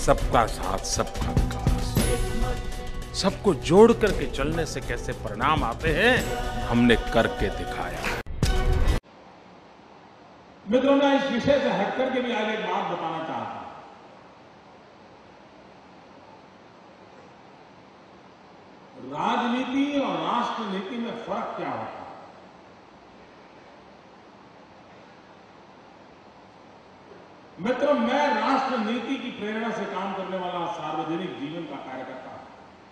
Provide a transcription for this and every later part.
सबका साथ सबका विकास, सबको जोड़ करके चलने से कैसे परिणाम आते हैं, हमने करके दिखाया। मित्रों, मैं इस विषय से हटकर के भी आज एक बात बताना चाहता हूं। राजनीति और राष्ट्रनीति में फर्क क्या होता है? मित्रों, मैं राष्ट्रनीति की प्रेरणा से काम करने वाला सार्वजनिक जीवन का कार्यकर्ता हूं।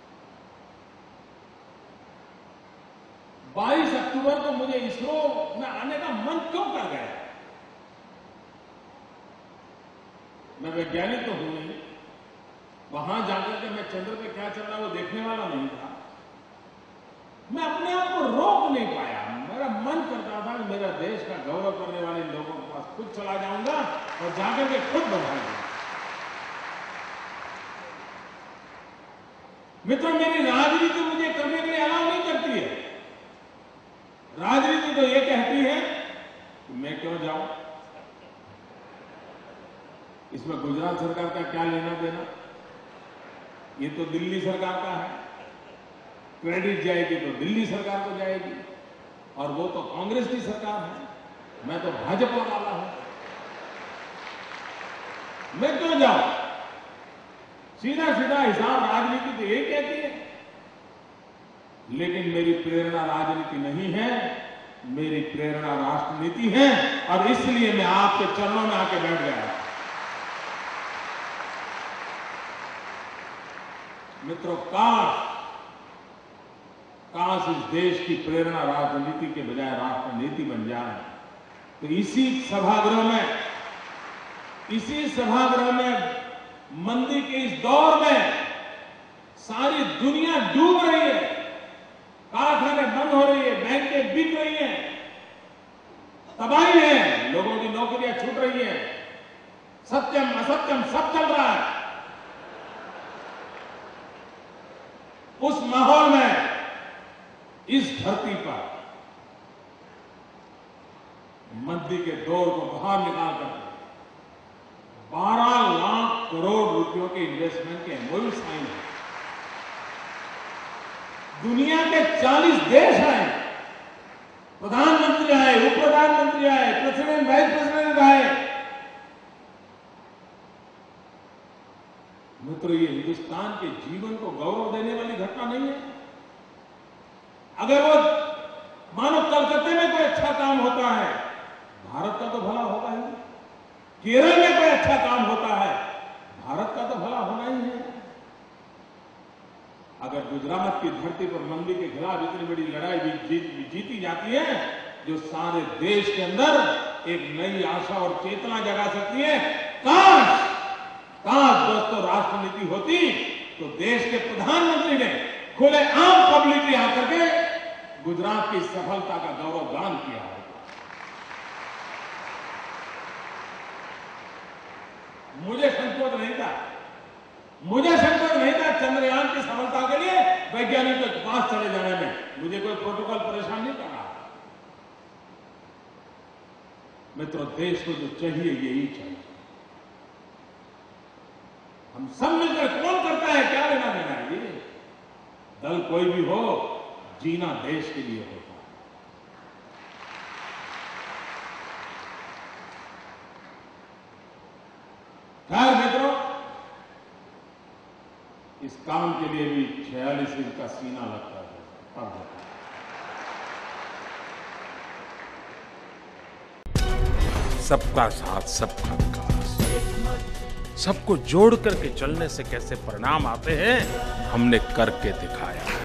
22 अक्टूबर को मुझे इसरो में आने का मन क्यों कर गया? मैं वैज्ञानिक तो हूं नहीं, वहां जाकर के मैं चंद्र पे क्या चल रहा है वो देखने वाला नहीं था। मैं अपने आप को रोक नहीं पाया। मेरा मन करता था कि मेरा देश का गौरव करने वाले लोगों के पास खुद चला जाऊंगा और जाकर के खुद बताऊंगा। मित्रों, मेरी राजनीति मुझे करने के लिए अलाउ नहीं करती है। राजनीति तो ये कहती है कि मैं क्यों जाऊं, इसमें गुजरात सरकार का क्या लेना देना, ये तो दिल्ली सरकार का है। क्रेडिट जाएगी तो दिल्ली सरकार को जाएगी, और वो तो कांग्रेस की सरकार है। मैं तो भाजपा वाला हूं, मैं क्यों जाऊं? सीधा सीधा हिसाब राजनीति तो यही कहती है। लेकिन मेरी प्रेरणा राजनीति नहीं है, मेरी प्रेरणा राष्ट्रनीति है, और इसलिए मैं आपके चरणों में आके बैठ गया। मित्रों, काश इस देश की प्रेरणा राजनीति के बजाय राष्ट्रनीति बन जाए, तो इसी सभागृह में मंदी के इस दौर में सारी दुनिया डूब रही है, कारखाने बंद हो रही है, बैंकें बिक रही हैं, तबाही है, लोगों की नौकरियां छूट रही हैं, सत्यम असत्यम सब चल रहा है। उस माहौल में इस धरती पर मंदी के दौर को बाहर निकालकर 12 लाख करोड़ रुपयों के इन्वेस्टमेंट के एमओयू साइन है। दुनिया के 40 देश आए, प्रधानमंत्री आए, उप प्रधानमंत्री आए, प्रेसिडेंट, वाइस प्रेसिडेंट आए। मित्रों, ये हिंदुस्तान के जीवन को गौरव देने वाली घटना नहीं है। अगर वो मानो कलकत्ते में कोई अच्छा काम होता है, भारत का तो भला होगा ही। केरल में कोई अच्छा काम होता है, भारत का तो भला होना ही है। अगर गुजरात की धरती पर मंदी के खिलाफ इतनी बड़ी लड़ाई भी जीती जाती है, जो सारे देश के अंदर एक नई आशा और चेतना जगा सकती है। काश दोस्तों राष्ट्रनीति होती तो देश के प्रधानमंत्री ने खुले आम पब्लिकली आकर के गुजरात की सफलता का गौरवगान किया है। मुझे संकोच नहीं था चंद्रयान की सफलता के लिए वैज्ञानिकों के पास चले जाने में। मुझे कोई प्रोटोकॉल परेशान नहीं कर रहा। मित्रों, देश को जो चाहिए यही चाहिए। हम सब मिलकर, कौन करता है, क्या लेना देना है, ये दल कोई भी हो, जीना देश के लिए होता है। खैर मित्रों, इस काम के लिए भी 46 इंच का सीना लगता है, तब होता है। सबका साथ सबका विकास, सबको जोड़ करके चलने से कैसे परिणाम आते हैं, हमने करके दिखाया।